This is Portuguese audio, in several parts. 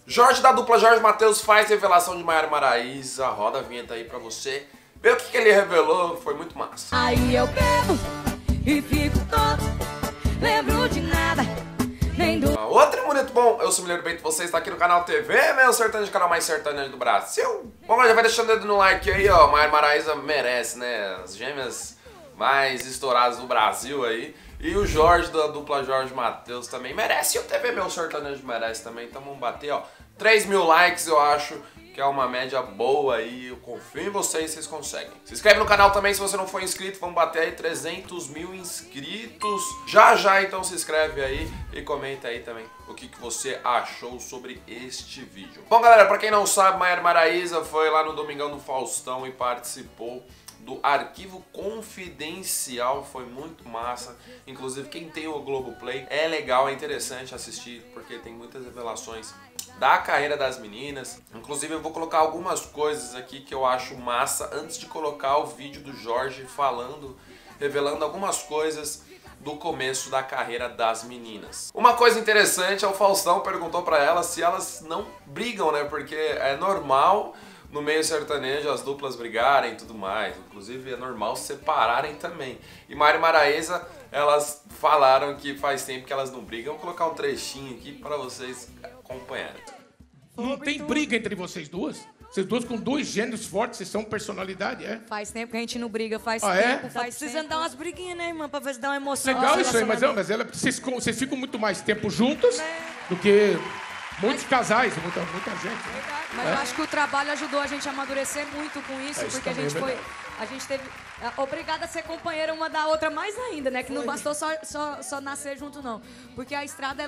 Jorge da dupla Jorge Mateus faz revelação de Maiara e Maraíza. Roda a vinheta aí pra você ver o que ele revelou, foi muito massa. Aí eu bebo e fico todo, lembro de nada, nem do... Outro bonito bom, eu sou o Mineiro Bento, você está aqui no canal TV, meu sertanejo, canal mais sertanejo do Brasil. Bom, já vai deixando o dedo no like aí, ó, Maiara e Maraíza merece, né, as gêmeas mais estouradas do Brasil aí. E o Jorge da dupla Jorge Mateus também merece, e o TV Meu Sertanejo merece também, então vamos bater, ó, 3.000 likes, eu acho que é uma média boa aí, eu confio em vocês, vocês conseguem. Se inscreve no canal também se você não for inscrito, vamos bater aí 300.000 inscritos. Já então se inscreve aí e comenta aí também o que você achou sobre este vídeo. Bom galera, pra quem não sabe, Maiara e Maraíza foi lá no Domingão do Faustão e participou do Arquivo Confidencial, foi muito massa. Inclusive quem tem o Globoplay, é legal, é interessante assistir, porque tem muitas revelações da carreira das meninas. Inclusive eu vou colocar algumas coisas aqui que eu acho massa antes de colocar o vídeo do Jorge falando, revelando algumas coisas do começo da carreira das meninas. Uma coisa interessante é o Faustão perguntou pra elas se elas não brigam, né? Porque é normal no meio sertanejo as duplas brigarem e tudo mais. Inclusive é normal se separarem também. E Maiara e Maraíza, elas falaram que faz tempo que elas não brigam. Vou colocar um trechinho aqui para vocês acompanharem. Não tem briga entre vocês duas? Vocês duas com dois gêneros fortes, vocês são personalidade, é? Faz tempo que a gente não briga, faz é? tempo. Tá precisando dar umas briguinhas, né, irmã? Pra ver se dá uma emoção. Legal isso aí, mas vocês ficam muito mais tempo juntas do que muitos casais, muita gente. Né? Mas eu acho que o trabalho ajudou a gente a amadurecer muito com isso, porque a gente teve obrigada a ser companheira uma da outra mais ainda, né? Que não bastou só nascer junto, não. Porque a estrada,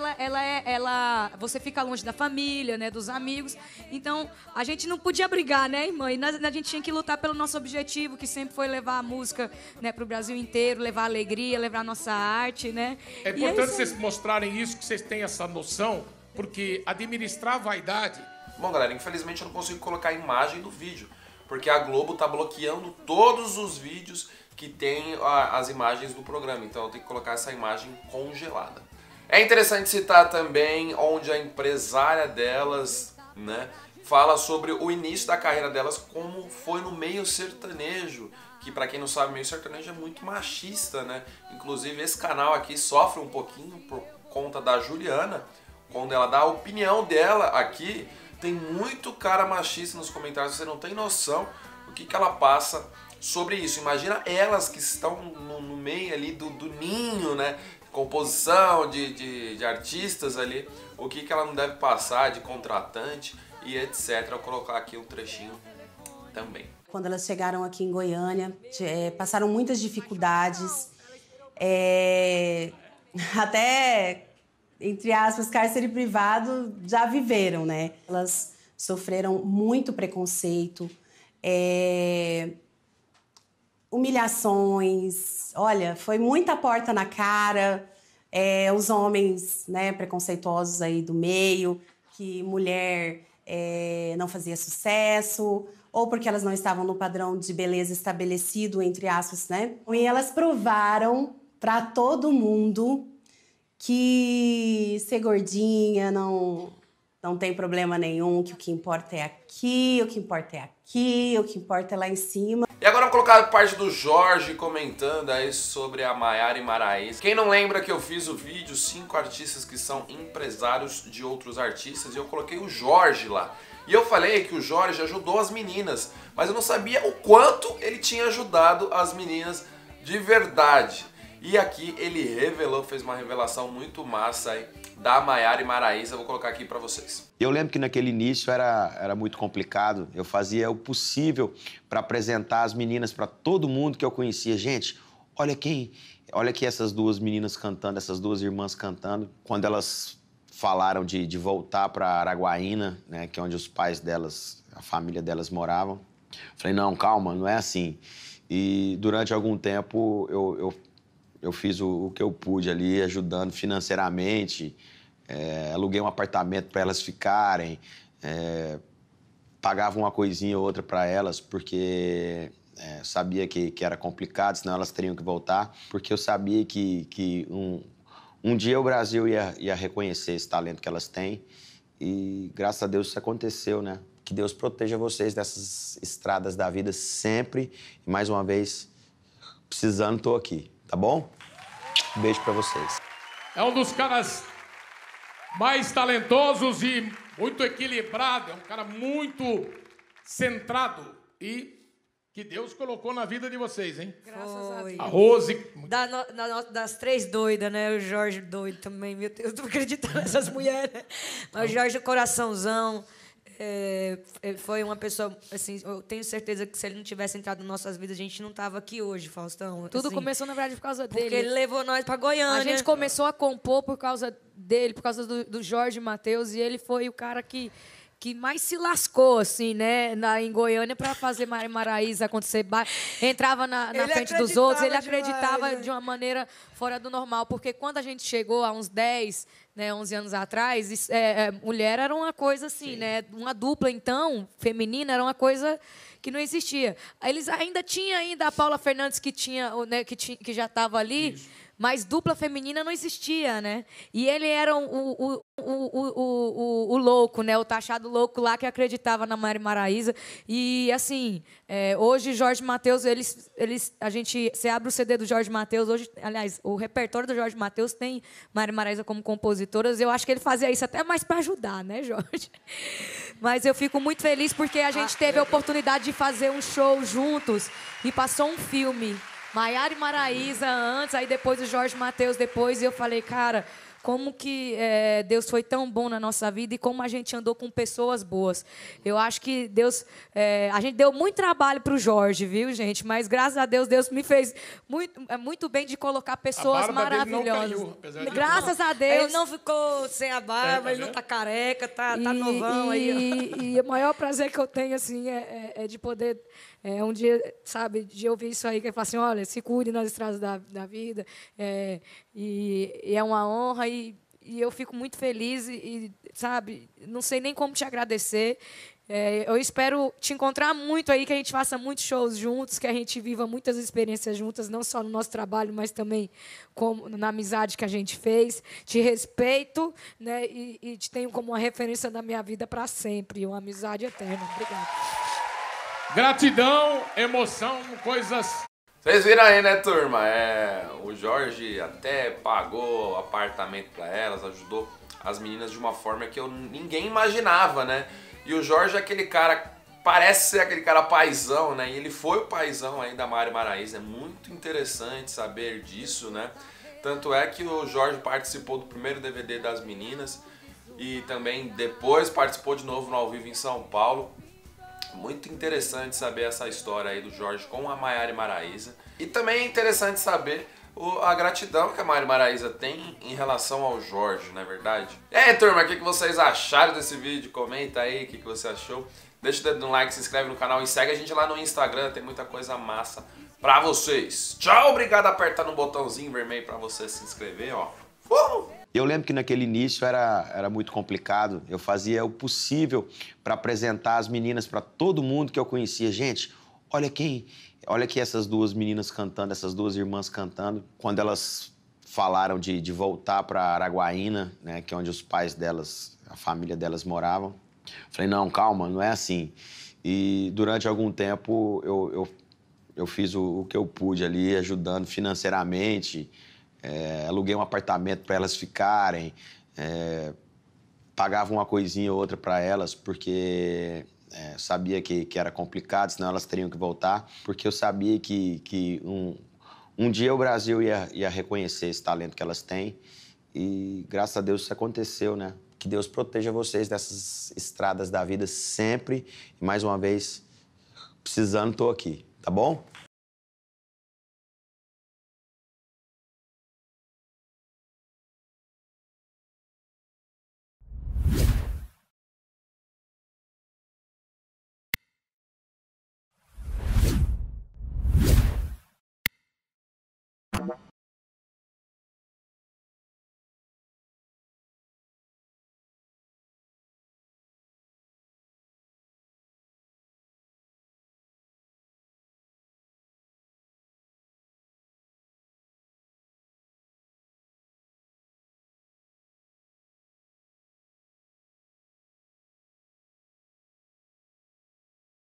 você fica longe da família, né? Dos amigos. Então, a gente não podia brigar, né, irmã? E a gente tinha que lutar pelo nosso objetivo, que sempre foi levar a música, né, pro Brasil inteiro, levar alegria, levar a nossa arte, né? É importante vocês mostrarem isso, que vocês têm essa noção, porque administrar a vaidade... Bom, galera, infelizmente eu não consigo colocar a imagem do vídeo, porque a Globo tá bloqueando todos os vídeos que tem as imagens do programa, então eu tenho que colocar essa imagem congelada. É interessante citar também onde a empresária delas, né, fala sobre o início da carreira delas, como foi no meio sertanejo, que pra quem não sabe, meio sertanejo é muito machista, né? Inclusive esse canal aqui sofre um pouquinho por conta da Juliana, quando ela dá a opinião dela aqui. Tem muito cara machista nos comentários, você não tem noção do que ela passa sobre isso. Imagina elas que estão no meio ali do ninho, né? Composição de artistas ali, o que ela não deve passar de contratante e etc. Vou colocar aqui um trechinho também. Quando elas chegaram aqui em Goiânia, passaram muitas dificuldades, até... entre aspas, cárcere privado, já viveram, né? Elas sofreram muito preconceito, humilhações, olha, foi muita porta na cara, os homens, né, preconceituosos aí do meio, que mulher não fazia sucesso, ou porque elas não estavam no padrão de beleza estabelecido, entre aspas, né? E elas provaram para todo mundo que ser gordinha não tem problema nenhum, que o que importa é aqui, o que importa é aqui, o que importa é lá em cima. E agora vamos colocar a parte do Jorge comentando aí sobre a Maiara e Maraíza. Quem não lembra que eu fiz o vídeo 5 artistas que são empresários de outros artistas, e eu coloquei o Jorge lá. E eu falei que o Jorge ajudou as meninas, mas eu não sabia o quanto ele tinha ajudado as meninas de verdade. E aqui ele revelou, fez uma revelação muito massa aí da Maiara e Maraíza. Vou colocar aqui pra vocês. Eu lembro que naquele início era muito complicado. Eu fazia o possível para apresentar as meninas para todo mundo que eu conhecia. Gente, olha aqui essas duas meninas cantando, essas duas irmãs cantando. Quando elas falaram de voltar para Araguaína, né, que é onde os pais delas, a família delas moravam, falei, não, calma, não é assim. E durante algum tempo eu fiz o que eu pude ali, ajudando financeiramente, aluguei um apartamento para elas ficarem, pagava uma coisinha ou outra para elas, porque sabia que era complicado, senão elas teriam que voltar, porque eu sabia que um dia o Brasil ia reconhecer esse talento que elas têm E graças a Deus isso aconteceu, né? Que Deus proteja vocês dessas estradas da vida sempre. E mais uma vez, precisando, tô aqui, tá bom? Beijo pra vocês. É um dos caras mais talentosos e muito equilibrado. É um cara muito centrado e que Deus colocou na vida de vocês, hein? Graças a Deus. A Rose... Das três doidas, né? O Jorge doido também. Meu Deus, não acredito nessas mulheres. Mas o Jorge, coraçãozão, foi uma pessoa, assim, eu tenho certeza que se ele não tivesse entrado nas nossas vidas, a gente não tava aqui hoje, Faustão. Tudo assim, começou, na verdade, por causa dele. porque ele levou nós pra Goiânia. A gente começou a compor por causa dele, por causa do Jorge Mateus, e ele foi o cara que mais se lascou, assim, né, em Goiânia para fazer Mari Maraíza acontecer. Entrava na frente dos outros, ele acreditava demais, de uma maneira fora do normal, porque quando a gente chegou há uns 10, né, 11 anos atrás, mulher era uma coisa assim, né, uma dupla, então, feminina, era uma coisa que não existia. Eles ainda tinham a Paula Fernandes, que né, que já estava ali, isso. Mas dupla feminina não existia, né? E ele era o louco, né? O taxado louco lá que acreditava na Mari Maraíza. E, assim, hoje, Jorge Mateus, você abre o CD do Jorge Mateus, hoje, aliás, o repertório do Jorge Mateus tem Mari Maraíza como compositoras. Eu acho que ele fazia isso até mais para ajudar, né, Jorge? Mas eu fico muito feliz porque a gente teve a oportunidade de fazer um show juntos e passou um filme. Maiara e Maraíza antes, aí depois o Jorge Mateus depois, e eu falei, cara, como que Deus foi tão bom na nossa vida e como a gente andou com pessoas boas. Eu acho que Deus... a gente deu muito trabalho para o Jorge, viu, gente? Mas, graças a Deus, Deus me fez muito bem de colocar pessoas maravilhosas. Não caiu, graças a Deus. Ele não ficou sem a barba, ele não tá careca, tá novão aí. E o maior prazer que eu tenho, assim, é de poder... um dia, sabe, de ouvir isso aí, que ele fala assim, olha, se cuide nas estradas da vida, e é uma honra, e eu fico muito feliz, sabe, não sei nem como te agradecer. Eu espero te encontrar muito aí, que a gente faça muitos shows juntos, que a gente viva muitas experiências juntas, não só no nosso trabalho, mas também na amizade que a gente fez. Te respeito, né, e te tenho como uma referência na minha vida para sempre, uma amizade eterna. Obrigada. Gratidão, emoção, coisas... Vocês viram aí, né, turma? O Jorge até pagou apartamento pra elas, ajudou as meninas de uma forma que ninguém imaginava, né? E o Jorge é aquele cara, parece ser aquele cara paizão, né? E ele foi o paizão aí da Mari Maraíza. É muito interessante saber disso, né? Tanto é que o Jorge participou do primeiro DVD das meninas e também depois participou de novo no Ao Vivo em São Paulo. Muito interessante saber essa história aí do Jorge com a Maiara e Maraíza. E também é interessante saber a gratidão que a Mari Maraíza tem em relação ao Jorge, não é verdade? E aí, turma, o que vocês acharam desse vídeo? Comenta aí o que você achou. Deixa o dedo no like, se inscreve no canal e segue a gente lá no Instagram. Tem muita coisa massa pra vocês. Tchau, obrigado. Aperta no botãozinho vermelho pra você se inscrever, ó. Eu lembro que naquele início era muito complicado. Eu fazia o possível para apresentar as meninas para todo mundo que eu conhecia. Gente, olha aqui essas duas meninas cantando, essas duas irmãs cantando. Quando elas falaram de voltar para Araguaína, né, que é onde os pais delas, a família delas moravam, falei, não, calma, não é assim. E durante algum tempo eu fiz o que eu pude ali, ajudando financeiramente. Aluguei um apartamento para elas ficarem, pagava uma coisinha ou outra para elas, porque sabia que era complicado, senão elas teriam que voltar, porque eu sabia que um dia o Brasil ia reconhecer esse talento que elas têm, e graças a Deus isso aconteceu, né? Que Deus proteja vocês dessas estradas da vida sempre, e mais uma vez, precisando, tô aqui, tá bom?